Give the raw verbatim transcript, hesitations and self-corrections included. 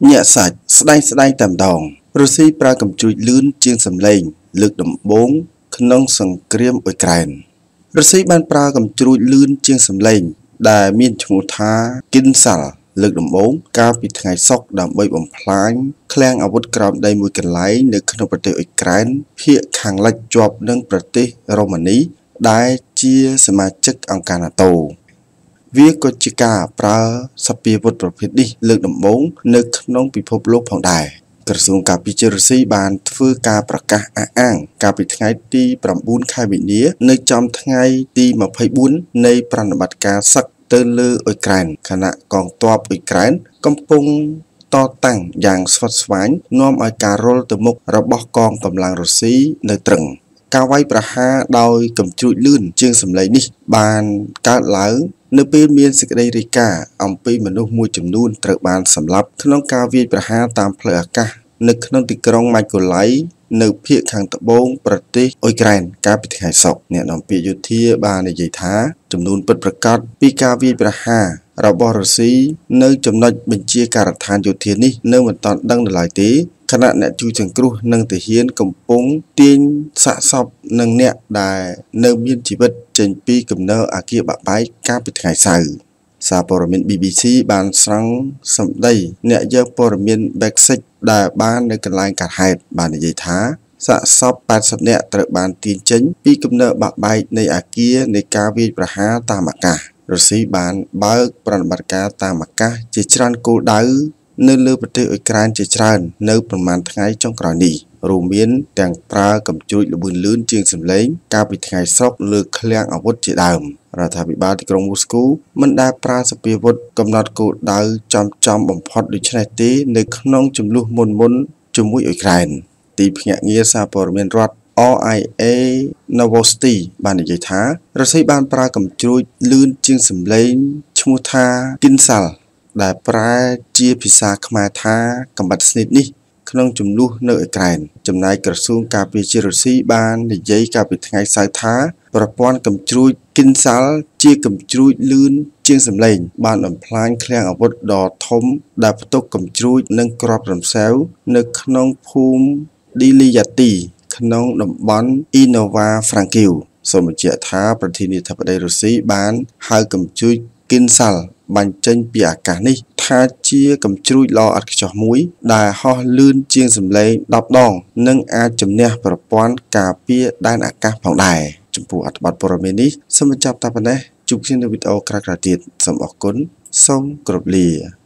ញាក់សាច់ស្ដែងស្ដែងតែម្ដងរុស្ស៊ីប្រើកំជ្រួចលឿនជាងសម្លេងលើកដំបូងក្នុងសង្គ្រាមអ៊ុយក្រែនរុស្ស៊ីបានប្រើកំជ្រួចលឿនជាងសម្លេងដែលមានឈ្មោះថា Kinsal លើកដំបូងកាលពីថ្ងៃសុក្រដើម្បីបំផ្លាញឃ្លាំងអាវុធក្រោមដីមួយកន្លែងនៅក្នុងប្រទេសអ៊ុយក្រែនភាគខាងលិចជាប់នឹងប្រទេសរ៉ូម៉ានីដែលជាសមាជិកអង្គការ NATO វាក៏ជាការប្រើសព្វាវុធប្រភេទនេះលើកដំបូងនៅក្នុងពិភពលោកផងដែរក្រសួងការពារជាតិរុស្ស៊ីបានធ្វើការប្រកាសអះអាងកាលពីថ្ងៃទី៩ខែមីនានៅចំថ្ងៃទីម្ភៃបួននៃប្រតិបត្តិការសឹកទៅលើអ៊ុយក្រែនខណៈកងទ័ពអ៊ុយក្រែនកំពុងតតាំងយ៉ាងស្វិតស្វាញនាំឲ្យការរុលទៅមុខរបស់កងកម្លាំងរុស្ស៊ីនៅទ្រឹងការវាយប្រហារដោយកំជ្រួចលឿនជាងសម្លេងនេះបានកើតឡើងនៅពេលមានសេចក្តីរាយការណ៍អំពីមនុស្សមួយចំនួនត្រូវបានសម្លាប់ក្នុងការវាយប្រហារតាមផ្លូវអាកាសនៅក្នុងទីក្រុងម៉ាច់កូឡៃនៅភាគខាងត្បូងប្រទេសអ៊ុយក្រែនកាលពីថ្ងៃសុក្រអ្នកនាំពាក្យយោធាបាននិយាយថាចំនួនពិតប្រាកដពីការវាយប្រហាររបស់រុស្ស៊ីនៅចំណុចបញ្ជាការដ្ឋានយោធានេះនៅមិនទាន់ដឹងនៅឡើយទេខណៈអ្នកជួយសង្គ្រោះនិងទាហានកំពុងទាញសាកសពនឹងអ្នកដែលនៅមានជីវិតចេញពីគំនរអគារបាក់បែកកាលពីថ្ងៃសៅរ៍សារព័ត៌មាន ប៊ី ប៊ី ស៊ី បានស្រង់សម្ដីអ្នកយកព័ត៌មាន Bexic ដែលបាននៅកន្លែងកើតហេតុបាននិយាយថាសាកសពប៉ែតសិបនាក់ត្រូវបានទាញចេញពីគំនរបាក់បែកនៃអគារនៃការវាយប្រហារតាមអាកាសរុស្ស៊ីបានបើកប្រតិបត្តិការតាមអាកាសជាច្រើនគោលដៅនៅលើប្រទេសអ៊ុយក្រែនជាច្រើននៅប្រមាណថ្ងៃចុងក្រោយនេះរួមមានទាំងប្រើកំជ្រួចល្បឿនលឿនជាងសម្លេងកាលពីថ្ងៃសុក្រលើឃ្លាំងអាវុធជាដើមរដ្ឋាភិបាលទីក្រុងមូស្គូមិនដែលប្រើសព្វាវុធកំណត់គោលដៅចំចំបំផុតដូច្នេះទេនៅក្នុងចំនួនមុនមុនជាមួយអ៊ុយក្រែនទីភ្នាក់ងារសារព័ត៌មានរដ្ឋ R I A Novosti បាននិយាយថារុស្ស៊ីបានប្រើកំជ្រួចលឿនជាងសម្លេងឈ្មោះថា Kinsal ដែលប្រែជាភាសាខ្មែរថាកំបិតស្និតនេះក្នុងចំនួននៅអ៊ុយក្រែនចំណែកក្រសួងការពារជាតិរុស្ស៊ីបាននិយាយកាលពីថ្ងៃសៅរ៍ថាប្រព័ន្ធកំជ្រួច Kinsal ជាកំជ្រួចលឿនជាងសម្លេងបានបំផ្លាញឃ្លាំងអាវុធដ៏ធំដែលផ្ទុកកំជ្រួចនិងគ្រាប់រំសេវនៅក្នុងភូមិ Dilyati ក្នុងតំបន់ Inova Frankiv សូមបញ្ជាក់ថាប្រធានាធិបតីរុស្ស៊ីបានហៅកំជ្រួច Kinsal បាញ់ចេញពីអាកាសនេះថាជាកំជ្រួចល្អឥតខ្ចោះមួយដែលហោះលឿនជាងសម្លេងដប់ដងនិងអាចជំនះប្រព័ន្ធការពារដែនអាកាសផងដែរចំពោះអត្ថបទព័ត៌មាននេះសូមបញ្ចប់តែប៉ុណ្ណេះជួបគ្នានៅវីដេអូក្រោយៗទៀតសូមអរគុណសូមគោរពលា